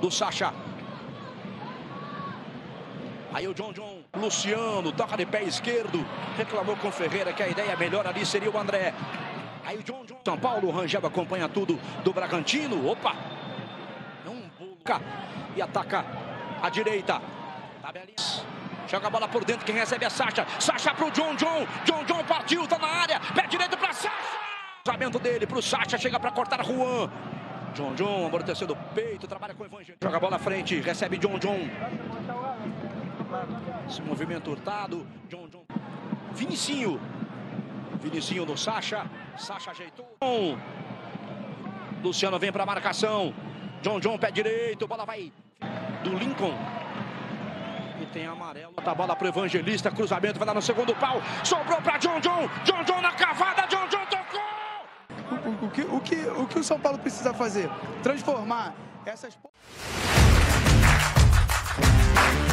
do Sacha. Aí o Jhon Jhon, Luciano, toca de pé esquerdo. Reclamou com o Ferreira que a ideia melhor ali seria o André. Aí o Jhon Jhon, São Paulo, o Rangel acompanha tudo do Bragantino. Opa! E ataca a direita. Joga a bola por dentro, quem recebe é Sacha. Sacha pro Jhon Jhon. Jhon Jhon partiu, tá na área. Pé direito pra Sacha. Cruzamento dele pro Sacha, chega pra cortar Juan. Jhon Jhon, amortecendo o peito, trabalha com o Evangelho. Joga a bola à frente, recebe Jhon Jhon. Esse movimento hurtado. Jhon Jhon. Vinicinho. Vinicinho no Sacha. Sacha ajeitou. Luciano vem pra marcação. Jhon Jhon, pé direito, bola vai do Lincoln. E tem amarelo. A bola pro Evangelista, cruzamento, vai dar no segundo pau. Sobrou pra Jhon Jhon. Jhon Jhon na cavada, Jhon Jhon tocou. O que o São Paulo precisa fazer? Transformar essas...